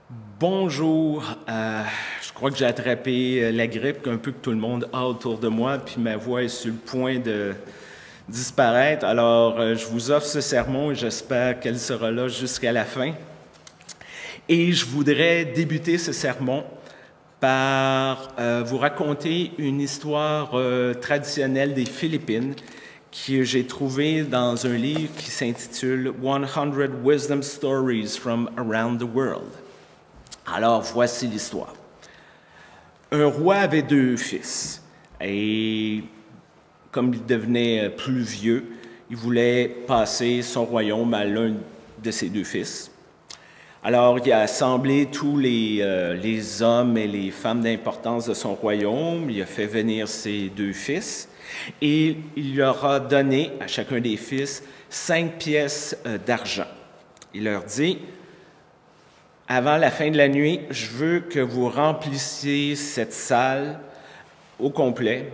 Bonjour. Je crois que j'ai attrapé la grippe un peu que tout le monde a autour de moi, puis ma voix est sur le point de disparaître. Alors, je vous offre ce sermon et j'espère qu'elle sera là jusqu'à la fin. Et je voudrais débuter ce sermon par vous raconter une histoire traditionnelle des Philippines que j'ai trouvée dans un livre qui s'intitule « 100 Wisdom Stories from Around the World ». Alors, voici l'histoire. Un roi avait deux fils et comme il devenait plus vieux, il voulait passer son royaume à l'un de ses deux fils. Alors, il a assemblé tous les hommes et les femmes d'importance de son royaume, il a fait venir ses deux fils et il leur a donné à chacun des fils 5 pièces d'argent. Il leur dit: avant la fin de la nuit, je veux que vous remplissiez cette salle au complet.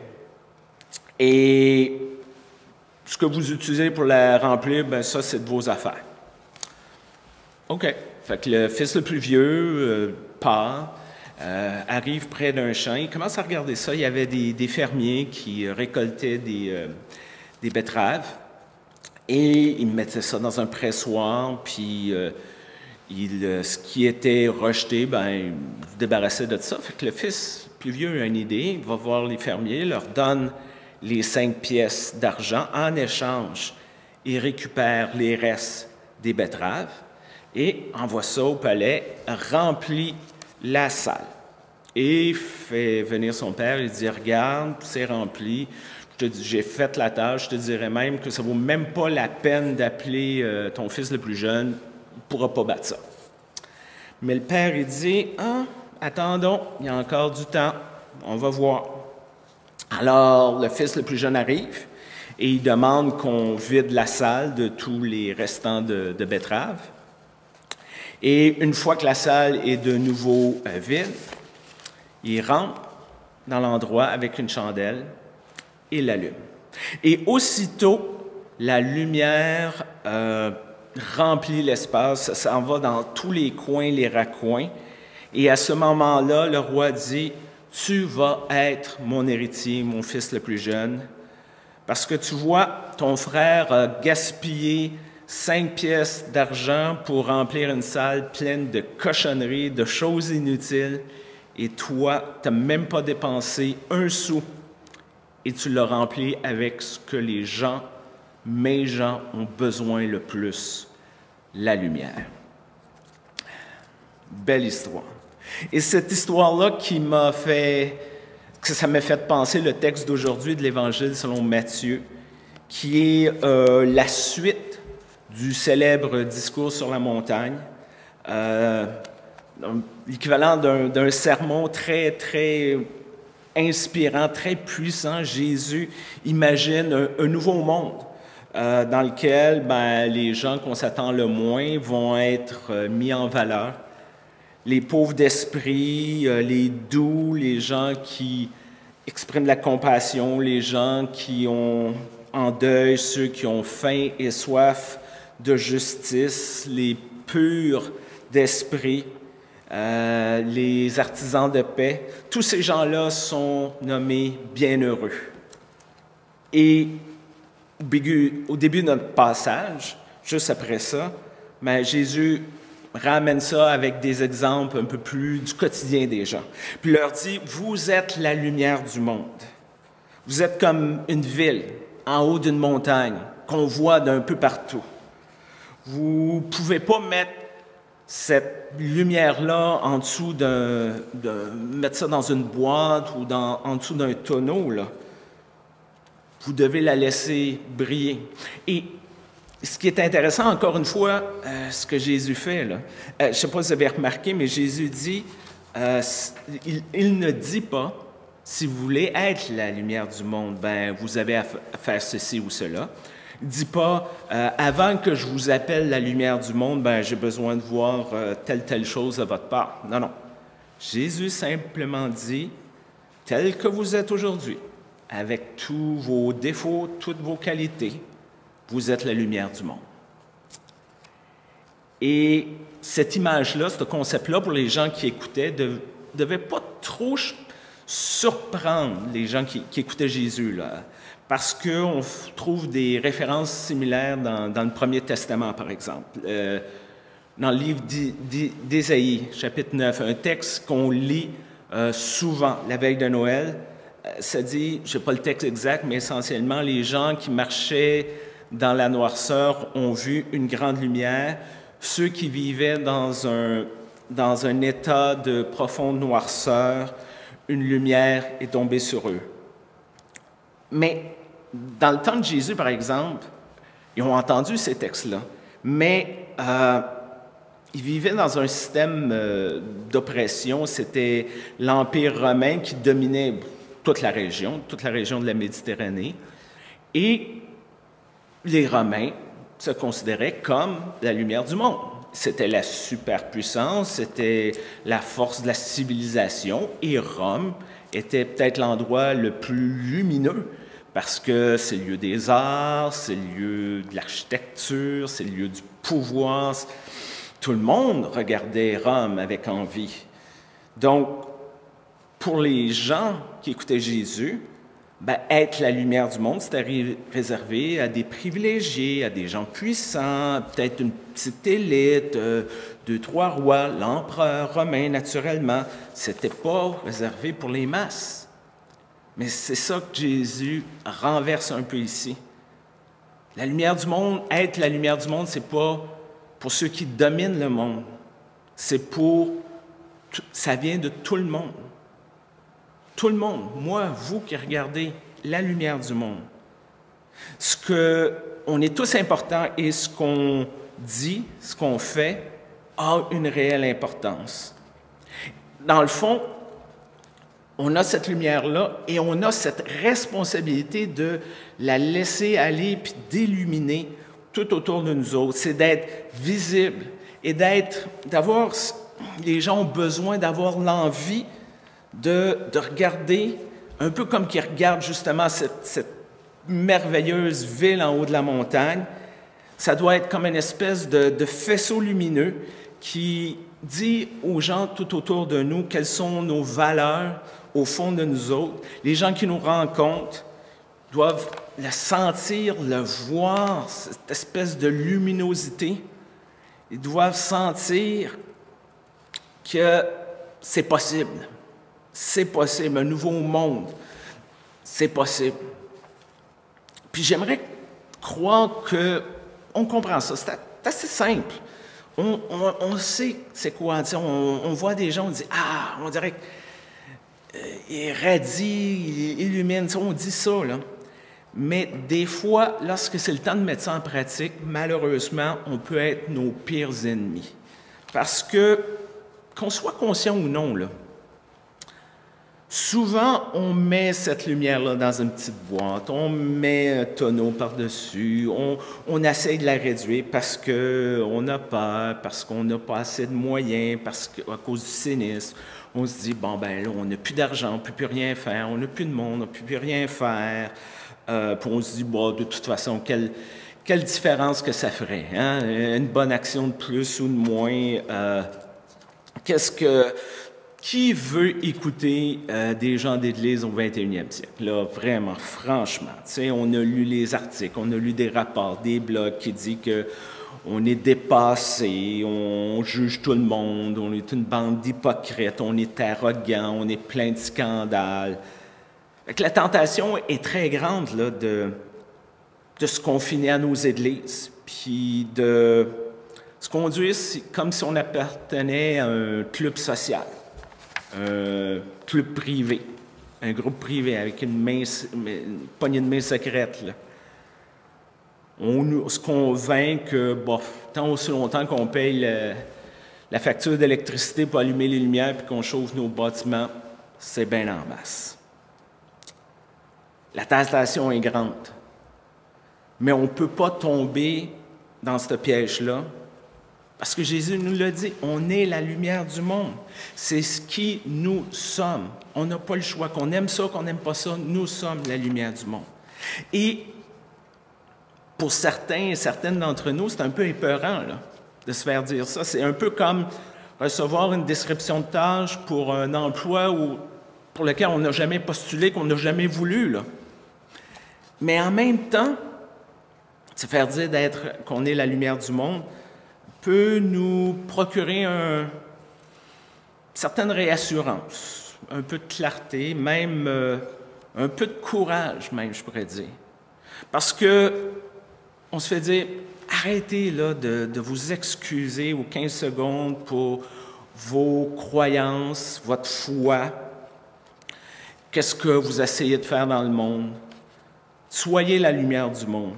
Et ce que vous utilisez pour la remplir, ben ça, c'est de vos affaires. OK. Fait que le fils le plus vieux part, arrive près d'un champ. Il commence à regarder ça. Il y avait des fermiers qui récoltaient des betteraves. Et ils mettaient ça dans un pressoir, puis ce qui était rejeté, ben, il se débarrassait de ça. Fait que le fils plus vieux a une idée, il va voir les fermiers, leur donne les 5 pièces d'argent. En échange, il récupère les restes des betteraves et envoie ça au palais, remplit la salle. Et fait venir son père, il dit: regarde, c'est rempli, j'ai fait la tâche, je te dirais même que ça ne vaut même pas la peine d'appeler ton fils le plus jeune, il ne pourra pas battre ça. Mais le père, il dit: ah, attendons, il y a encore du temps, on va voir. Alors, le fils le plus jeune arrive et il demande qu'on vide la salle de tous les restants de betteraves. Et une fois que la salle est de nouveau vide, il rentre dans l'endroit avec une chandelle et l'allume. Et aussitôt, la lumière remplit l'espace, ça en va dans tous les coins, les raccoins. Et à ce moment-là, le roi dit: tu vas être mon héritier, mon fils le plus jeune, parce que tu vois, ton frère a gaspillé 5 pièces d'argent pour remplir une salle pleine de cochonneries, de choses inutiles, et toi, tu n'as même pas dépensé un sou, et tu l'as rempli avec ce que mes gens ont besoin le plus, la lumière. Belle histoire. Et cette histoire-là ça m'a fait penser le texte d'aujourd'hui de l'Évangile selon Matthieu, qui est la suite du célèbre discours sur la montagne, l'équivalent d'un sermon très, très inspirant, très puissant. Jésus imagine un nouveau monde dans lequel les gens qu'on s'attend le moins vont être mis en valeur. Les pauvres d'esprit, les doux, les gens qui expriment la compassion, les gens qui ont en deuil, ceux qui ont faim et soif de justice, les purs d'esprit, les artisans de paix, tous ces gens-là sont nommés bienheureux. Et au début de notre passage, juste après ça, Jésus ramène ça avec des exemples un peu plus du quotidien des gens. Puis il leur dit: vous êtes la lumière du monde. Vous êtes comme une ville en haut d'une montagne qu'on voit d'un peu partout. Vous ne pouvez pas mettre cette lumière-là en dessous mettre ça dans une boîte ou en dessous d'un tonneau, là. Vous devez la laisser briller. Et ce qui est intéressant, encore une fois, ce que Jésus fait, là, je ne sais pas si vous avez remarqué, mais Jésus dit, il ne dit pas: si vous voulez être la lumière du monde, vous avez à faire ceci ou cela. Il ne dit pas: avant que je vous appelle la lumière du monde, j'ai besoin de voir telle chose de votre part. Non, non. Jésus simplement dit: tel que vous êtes aujourd'hui, avec tous vos défauts, toutes vos qualités, vous êtes la lumière du monde. Et cette image-là, ce concept-là, pour les gens qui écoutaient, ne devait pas trop surprendre les gens qui écoutaient Jésus, là, parce qu'on trouve des références similaires dans le Premier Testament, par exemple. Dans le livre d'Ésaïe, chapitre 9, un texte qu'on lit souvent la veille de Noël, ça dit, je n'ai pas le texte exact, mais essentiellement, les gens qui marchaient dans la noirceur ont vu une grande lumière. Ceux qui vivaient dans un état de profonde noirceur, une lumière est tombée sur eux. Mais dans le temps de Jésus, par exemple, ils ont entendu ces textes-là, mais ils vivaient dans un système d'oppression. C'était l'Empire romain qui dominait toute la région de la Méditerranée. Et les Romains se considéraient comme la lumière du monde. C'était la superpuissance, c'était la force de la civilisation, et Rome était peut-être l'endroit le plus lumineux, parce que c'est le lieu des arts, c'est le lieu de l'architecture, c'est le lieu du pouvoir. Tout le monde regardait Rome avec envie. Donc, pour les gens qui écoutaient Jésus, être la lumière du monde, c'était réservé à des privilégiés, à des gens puissants, peut-être une petite élite, 2-3 rois, l'empereur romain, naturellement. C'était pas réservé pour les masses. Mais c'est ça que Jésus renverse un peu ici. La lumière du monde, être la lumière du monde, c'est pas pour ceux qui dominent le monde. Ça vient de tout le monde. Tout le monde, moi, vous qui regardez la lumière du monde. On est tous importants et ce qu'on dit, ce qu'on fait, a une réelle importance. Dans le fond, on a cette lumière-là et on a cette responsabilité de la laisser aller puis d'illuminer tout autour de nous autres. C'est d'être visible et les gens ont besoin d'avoir l'envie de regarder, un peu comme qu'ils regardent justement cette merveilleuse ville en haut de la montagne. Ça doit être comme une espèce de faisceau lumineux qui dit aux gens tout autour de nous quelles sont nos valeurs au fond de nous autres. Les gens qui nous rencontrent doivent la sentir, le voir, cette espèce de luminosité. Ils doivent sentir que c'est possible. C'est possible, un nouveau monde, c'est possible. Puis j'aimerais croire qu'on comprend ça. C'est assez simple. On sait c'est quoi. On voit des gens, on dit « Ah, on dirait qu'il radie, il illumine. » On dit ça, là. Mais des fois, lorsque c'est le temps de mettre ça en pratique, malheureusement, on peut être nos pires ennemis. Parce qu'on soit conscient ou non, là, souvent, on met cette lumière-là dans une petite boîte, on met un tonneau par-dessus, on essaie de la réduire parce qu'on a peur, parce qu'on n'a pas assez de moyens, à cause du cynisme. On se dit, bon, ben là, on n'a plus d'argent, on ne peut plus rien faire, on n'a plus de monde, on ne peut plus rien faire. Puis on se dit, bon, de toute façon, quelle différence que ça ferait, hein? Une bonne action de plus ou de moins, qui veut écouter des gens d'Église au 21e siècle? Là, vraiment, franchement. On a lu les articles, on a lu des rapports, des blogs qui disent qu'on est dépassé, on juge tout le monde, on est une bande d'hypocrites, on est arrogant, on est plein de scandales. Fait que la tentation est très grande là, de se confiner à nos églises, puis de se conduire comme si on appartenait à un club social. Un club privé, un groupe privé avec une poignée de main secrète. Là. On se convainc que, tant aussi longtemps qu'on paye la facture d'électricité pour allumer les lumières puis qu'on chauffe nos bâtiments, c'est bien en masse. La tentation est grande, mais on ne peut pas tomber dans ce piège-là. Parce que Jésus nous l'a dit, on est la lumière du monde. C'est ce qui nous sommes. On n'a pas le choix. Qu'on aime ça, qu'on n'aime pas ça, nous sommes la lumière du monde. Et pour certains et certaines d'entre nous, c'est un peu épeurant, là. de se faire dire ça. C'est un peu comme recevoir une description de tâche pour un emploi pour lequel on n'a jamais postulé, qu'on n'a jamais voulu, là. Mais en même temps, se faire dire qu'on est la lumière du monde peut nous procurer une certaine réassurance, un peu de clarté, même un peu de courage, même, je pourrais dire. Parce que on se fait dire, arrêtez là, de vous excuser aux 15 secondes pour vos croyances, votre foi. Qu'est-ce que vous essayez de faire dans le monde? Soyez la lumière du monde.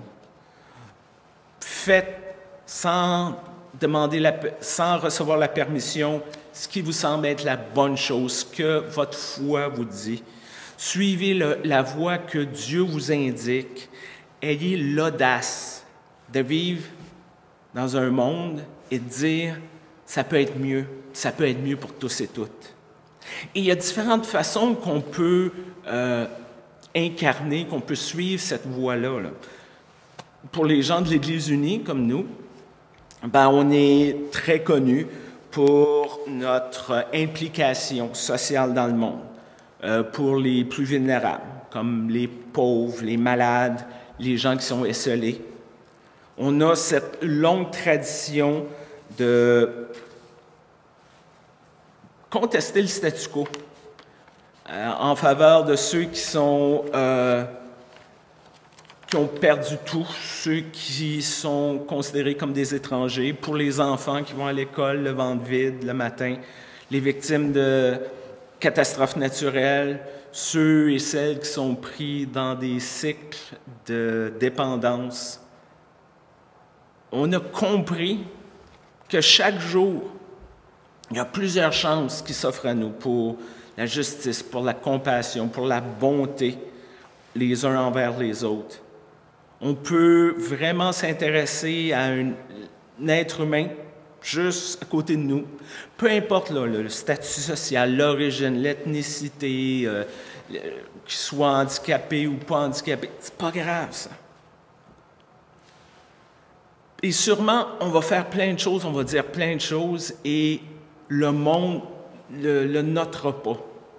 Faites sans recevoir la permission ce qui vous semble être la bonne chose, ce que votre foi vous dit. Suivez la voie que Dieu vous indique. Ayez l'audace de vivre dans un monde et de dire « ça peut être mieux pour tous et toutes ». Et il y a différentes façons qu'on peut incarner, qu'on peut suivre cette voie-là. Là. Pour les gens de l'Église unie, comme nous, on est très connus pour notre implication sociale dans le monde, pour les plus vulnérables, comme les pauvres, les malades, les gens qui sont esseulés. On a cette longue tradition de contester le statu quo en faveur de ceux qui ont perdu tout, ceux qui sont considérés comme des étrangers, pour les enfants qui vont à l'école le ventre vide le matin, les victimes de catastrophes naturelles, ceux et celles qui sont pris dans des cycles de dépendance. On a compris que chaque jour, il y a plusieurs chances qui s'offrent à nous pour la justice, pour la compassion, pour la bonté les uns envers les autres. On peut vraiment s'intéresser à un être humain juste à côté de nous, peu importe là, le statut social, l'origine, l'ethnicité, qu'il soit handicapé ou pas handicapé, c'est pas grave ça. Et sûrement, on va faire plein de choses, on va dire plein de choses, et le monde ne le notera pas.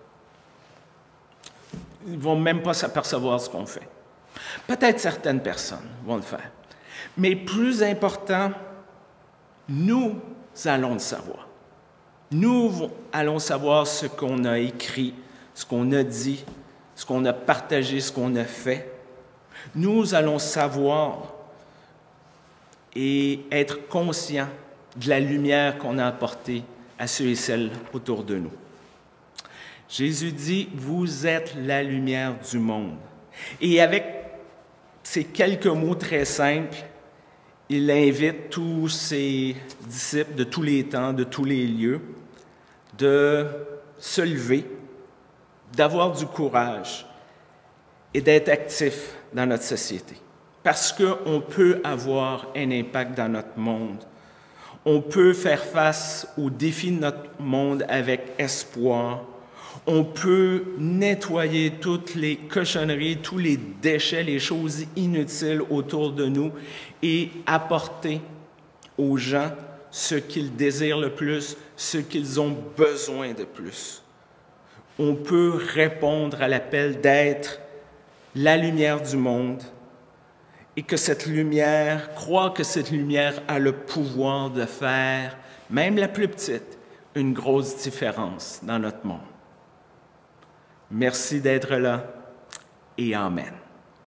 Ils ne vont même pas s'apercevoir ce qu'on fait. Peut-être certaines personnes vont le faire. Mais plus important, nous allons le savoir. Nous allons savoir ce qu'on a écrit, ce qu'on a dit, ce qu'on a partagé, ce qu'on a fait. Nous allons savoir et être conscients de la lumière qu'on a apportée à ceux et celles autour de nous. Jésus dit, vous êtes la lumière du monde. Et avec ces quelques mots très simples, il invite tous ses disciples de tous les temps, de tous les lieux, de se lever, d'avoir du courage et d'être actifs dans notre société. Parce qu'on peut avoir un impact dans notre monde. On peut faire face aux défis de notre monde avec espoir. On peut nettoyer toutes les cochonneries, tous les déchets, les choses inutiles autour de nous et apporter aux gens ce qu'ils désirent le plus, ce qu'ils ont besoin de plus. On peut répondre à l'appel d'être la lumière du monde et que cette lumière, croire que cette lumière a le pouvoir de faire, même la plus petite, une grosse différence dans notre monde. Merci d'être là et Amen.